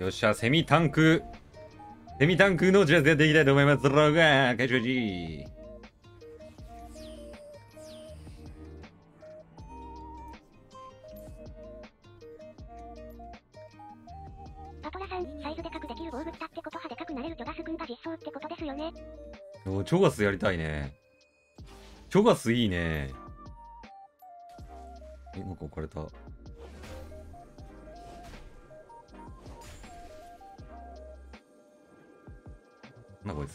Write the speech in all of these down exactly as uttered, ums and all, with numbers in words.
よっしゃ、セミタンク。セミタンクのジャズやっていきたいと思います。ローガー、開始開始。 パトラさん、サイズでかくできる防具使ってことはでかくなれる巨ガス軍が実装ってことですよね。 お、チョガスやりたいね。チョガスいいね。え、なんか置かれた。な、こいつ。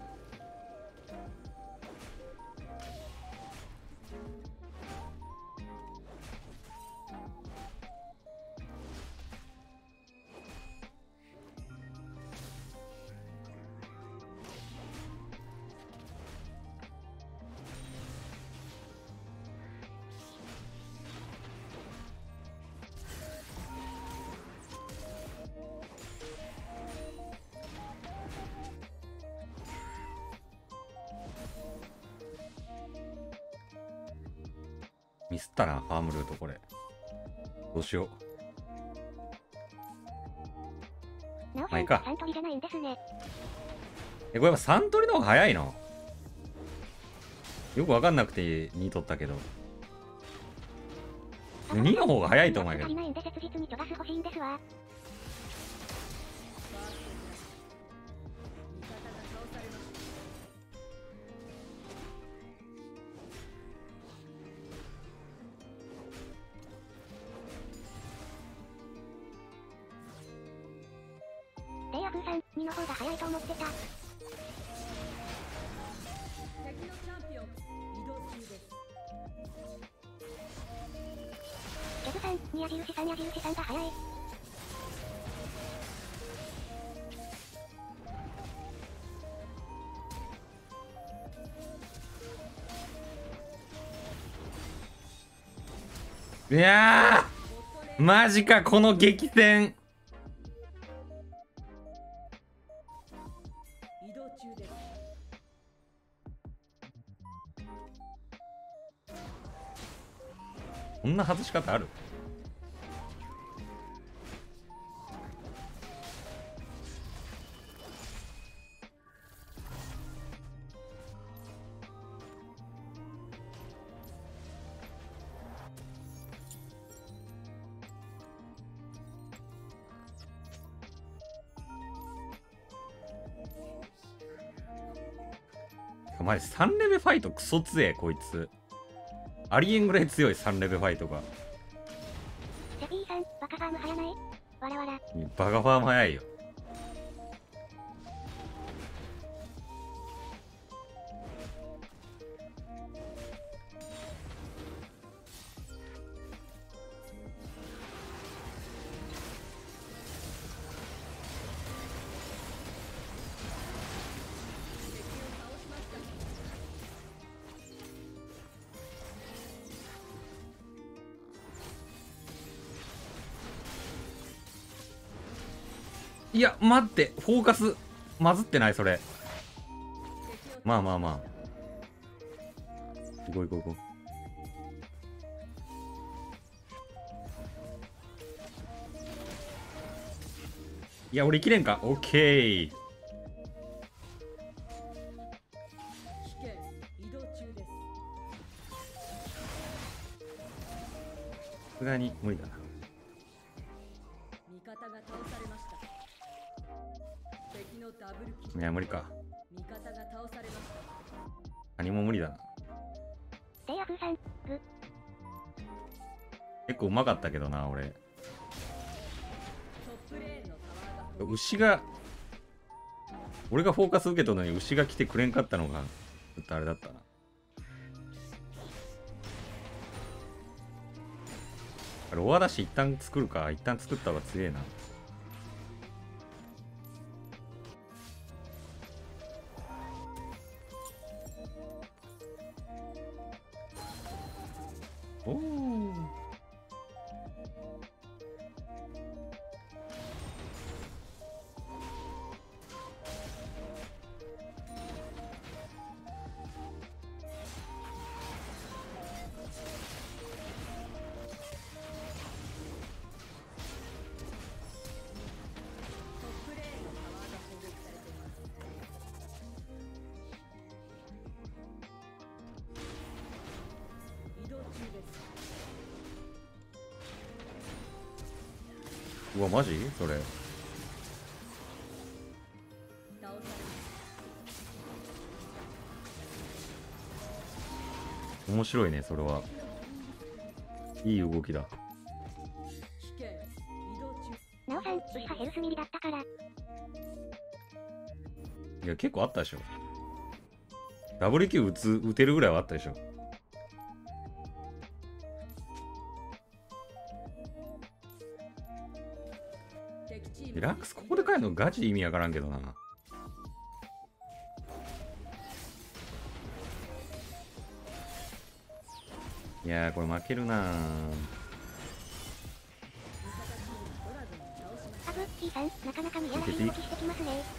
ミスったな、ファームルートこれ。どうしよう。 なおさん、 まあいいか。 サントリじゃないんですね。 え、これやっぱサントリの方が早いの？よくわかんなくてに取ったけど。にの方が早いと思うけど。 足りないんで切実に巨ガス欲しいんですわ。レイアプーさん、にの方が早いと思ってた。 敵のチャンピオン移動中です。 ケズさん、に矢印さん矢印さんが早い。 いやーマジか、この激戦。 移動中です。 こんな外し方ある？お前さんレベファイトクソ強えこいつ。ありえんぐらい強いさんレベファイトが。 セピーさん、バカファーム早ない？わらわら。 バカファーム早いよ。いや待って、フォーカスまずってないそれ。まあまあまあ、行こう行こう行こう。いや俺生きれんか。オッケー。 危険移動中です。 さすがに無理だな。 味方が倒されました。敵のダブルキル。 いや無理か。 味方が倒されました。 何も無理だな。 レイアプーさん、グ。 結構うまかったけどな俺。 トップレーンのタワーが牛が、俺がフォーカス受けたのに牛が来てくれんかったのがちょっとあれだったな。ロアだし一旦作るか。一旦作った方が強えな。おお。 うわマジそれ。 倒され面白いねそれはいい動きだ。 危険移動中。 なおさん、ウシハヘルスミリだったから。 いや結構あったでしょ。 ダブリューキュー 打つ打てるぐらいはあったでしょ。 敵チームリラックスここで帰るのガチ意味わからんけどな。いやーこれ負けるなー。 アブ、キーさん、なかなか見やらしい動きしてきますね。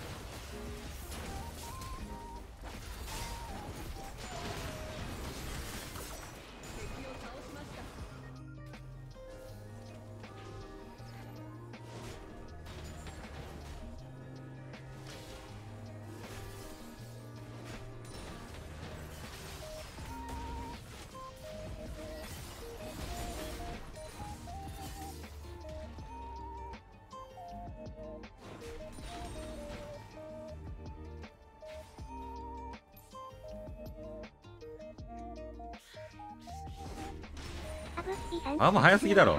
アブ、キーさん、 あもう早すぎだろ。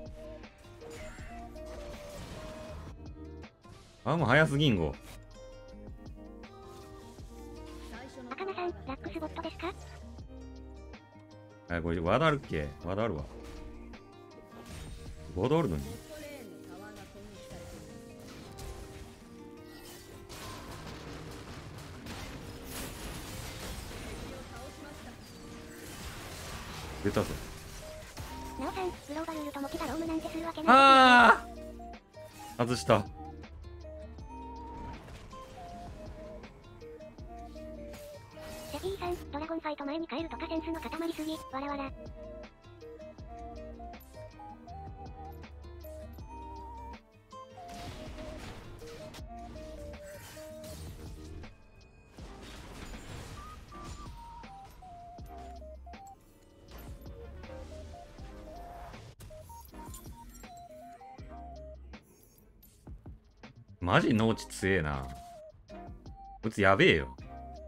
あもう早すぎんご。 あかなさん、ラックスボットですか？ あこれワードあるっけ。ワードあるわ。ワードあるのに。出たぞ。 なおさん、グローバルールとモテがロームなんてするわけない。 ああ外した。 セピーさん、ドラゴンファイト前に帰るとかセンスの塊すぎ、わらわら。 マジ農地強えな。こいつやべえよ。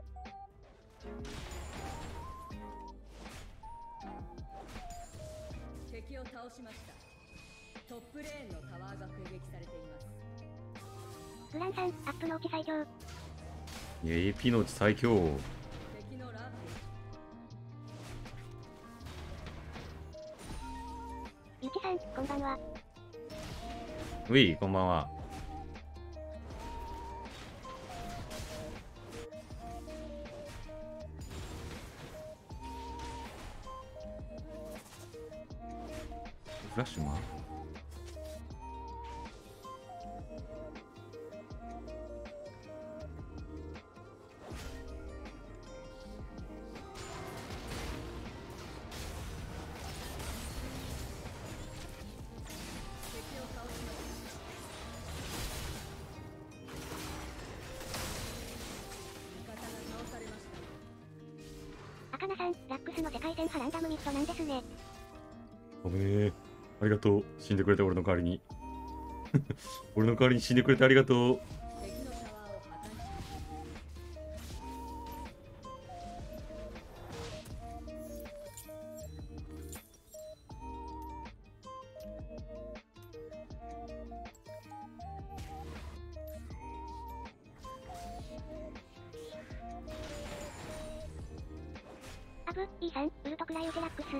敵を倒しました。トップレーンのタワーが攻撃されています。 グランさん、アップ農地最強。 いや エーピー 農地最強。 敵のラーメゆきさん、こんばんは。 ウィーこんばんは。フラッシュマンあかなさん、ラックスの世界戦波ランダムミットなんですね。 ごめん。ありがとう。死んでくれて俺の代わりに。俺の代わりに死んでくれてありがとう。 敵のタワーを破壊しました。 アブ、E さん、ウルトクライオゼラックス。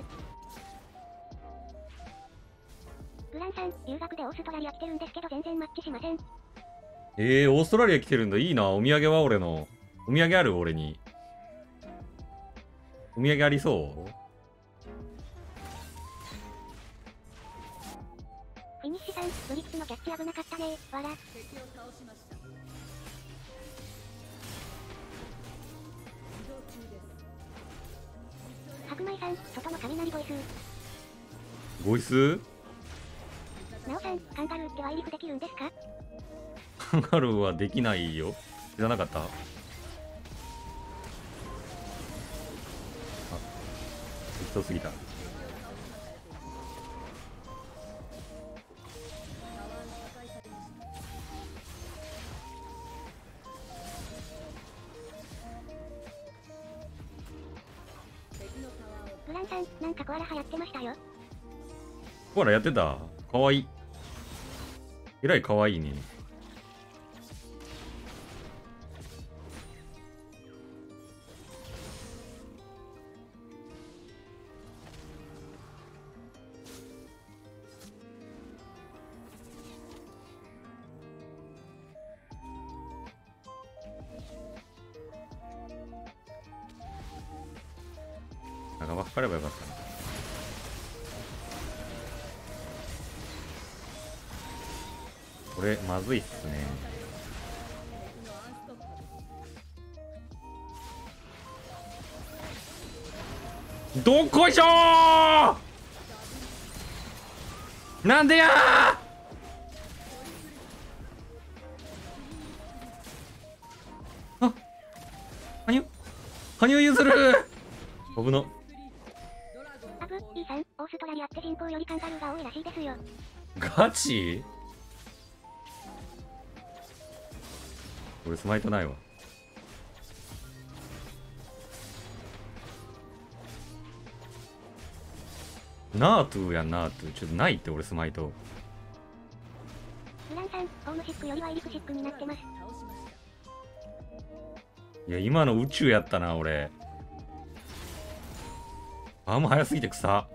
グランさん、留学でオーストラリア来てるんですけど全然マッチしません。 えー、オーストラリア来てるんだ。いいな。お土産は俺の。お土産ある俺に。お土産ありそうフィニッシュさん、ブリッツのキャッチ危なかったねー、わら。 敵を倒しました。移動中です。 白米さん、外の雷ボイス。 ボイスなおさん、カンガルーってワイリフできるんですか？ カンガルーはできないよ。知らなかった。あ、適当すぎた。 ンさん、なんかコアラ流行ってましたよ。 ほら、やってた。かわいい。えらいかわいいね。長ばっかればよかったな。これまずいっすね。どっこいしょー。なんでやー。あ、羽生羽生結弦飛ぶの。 アブ、イーさん、オーストラリアって人口よりカンガルーが多いらしいですよ。 ガチ？俺スマイトないわ。ナートゥーやん、ナートゥー。ちょっとないって俺スマイト。 フランさん、ホームシックよりはエリクシックになってます。 いや、今の宇宙やったな、俺。あんま早すぎて草。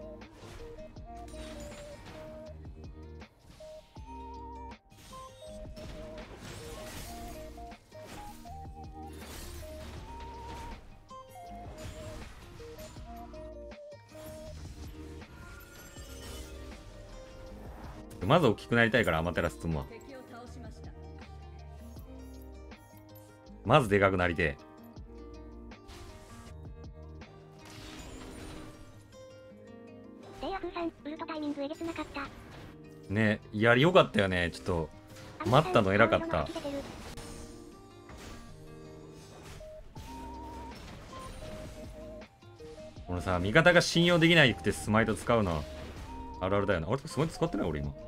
まず大きくなりたいからアマテラス積むわ。まずでかくなりてえ。レイアフーさん、ウルトタイミングえげつなかった。 ね。やりよかったよね。ちょっと待ったの偉かった。このさ、味方が信用できないくてスマイト使うのあるあるだよな。あれスマイト使ってない俺今。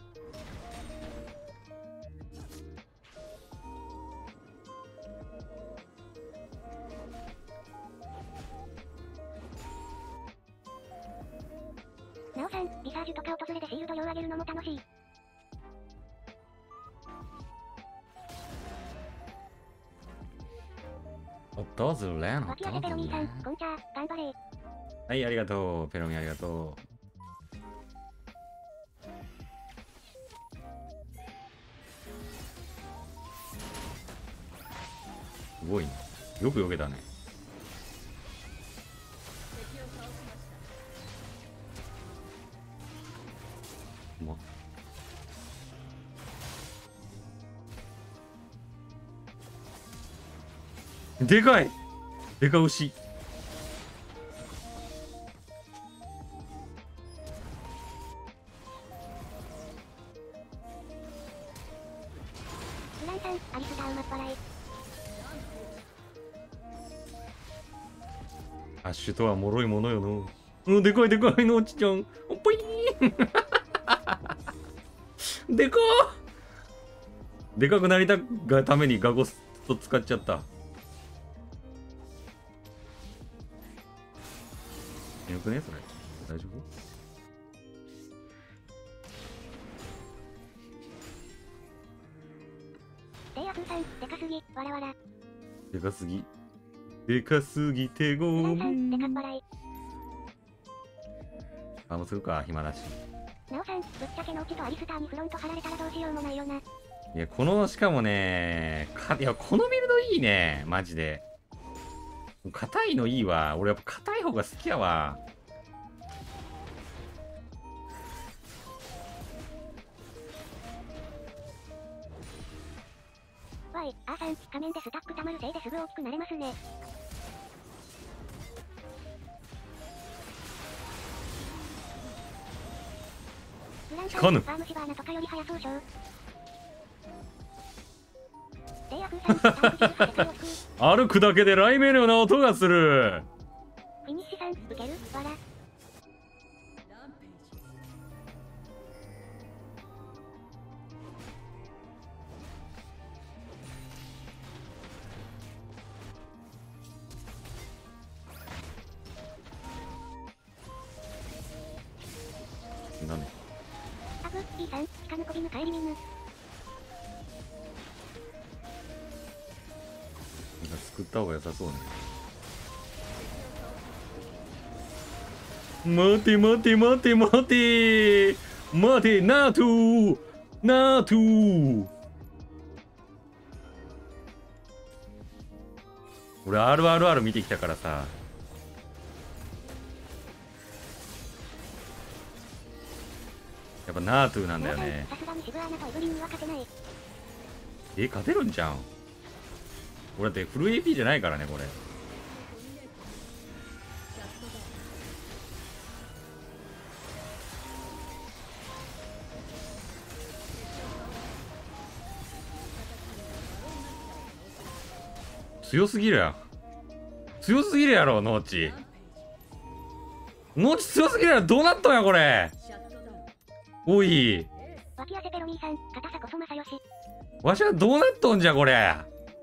なおさん、リサージュとか訪れでシールド量上げるのも楽しい。 訪れの脇上げペロミーさん、こんちゃー、頑張れー。 はい、ありがとう。ペロミありがとう。すごいね。よく避けたね。うまでかいでか牛。 フランさん、アリスター馬っ払い。 アッシュとは脆いものよの。うん、でかいでかいのおちちゃん。おっぽいーでかーでかくなりたがためにガゴスト使っちゃった。よくねそれ。大丈夫？ レイアフーさん、でかすぎ、わらわら。 でかすぎ。でかすぎてごめフランさん、でかっん。 払い。 あ、もうするか、暇だし。 なおさん、ぶっちゃけのうちとアリスターにフロント張られたらどうしようもないよな。 いや、この、しかもね、か、いや、このビルドいいね。マジで。硬いのいいわ。俺やっぱ硬い方が好きやわ。 わい、あーさん、仮面でスタック溜まるせいですぐ大きくなれますね。フランさん、 光ぬアームシバーナとかより速そうしょう。レイアフーさん、タンクじゅうはちで回復。 歩くだけで雷鳴のような音がする。 フィニッシュさん、ウケるわら。 ガムコビム帰りミヌ。 なんか作った方が良さそうね。待て待て待て待て待てナートゥーナートゥー。俺 アールアールアール 見てきたからさ。やっぱナートゥーなんだよね。 さすがに渋アナとエブリンには勝てない。 え、勝てるんじゃん。俺だってフル エーピー じゃないからねこれ。強すぎるやん。強すぎるやろノーチ。ノーチ強すぎるやろ。どうなっとんやこれ。おい脇汗ペロミーさん、硬さこそ正義。 わしはどうなっとんじゃこれ。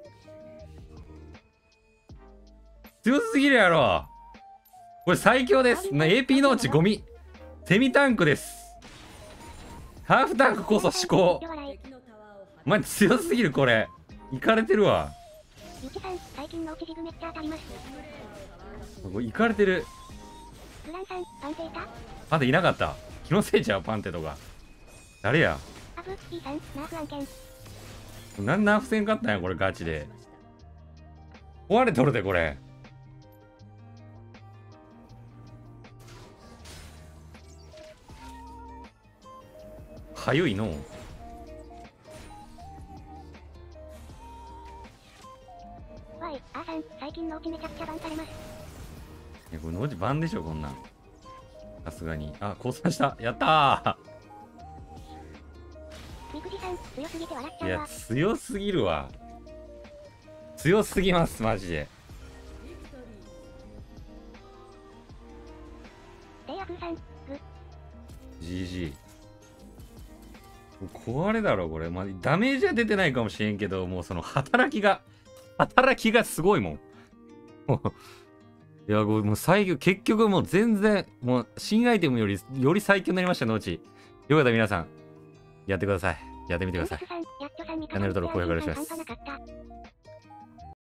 強すぎるやろ。これ最強です。エーピー ノーチゴミ。セミタンクです。ハーフタンクこそ思考。マジ強すぎるこれ。いかれてるわ。 ゆきさん、最近の落ちジグめっちゃ当たります。 これいかれてる。 グランさん、パンテいた？ パンテいなかった。気のせいちゃうパンテとか。誰や。 アブ、イーさん、ナーフ案件。 なんナーフせんかったんやこれガチで。壊れとるでこれ。はゆいの。 わい、あーさん、最近の落ちめちゃくちゃバンされます。 いやこれノーチバンでしょこんなん。さすがに。あ、降参した。やったみくじさん、強すぎて笑っちー。いやゃうわ。 強すぎるわ。強すぎますマジで。 レイヤープーさん、グ。 ジージー。壊れだろこれ。まあ、ダメージは出てないかもしれんけど、もうその働きが働きがすごいもん。いや、これもう最強、結局もう全然、もう新アイテムより、より最強になりました、ノーチ。よかったら皆さん、やってください。やってみてください。 チャンネル登録お願いします。 チャンネル登録お願いします。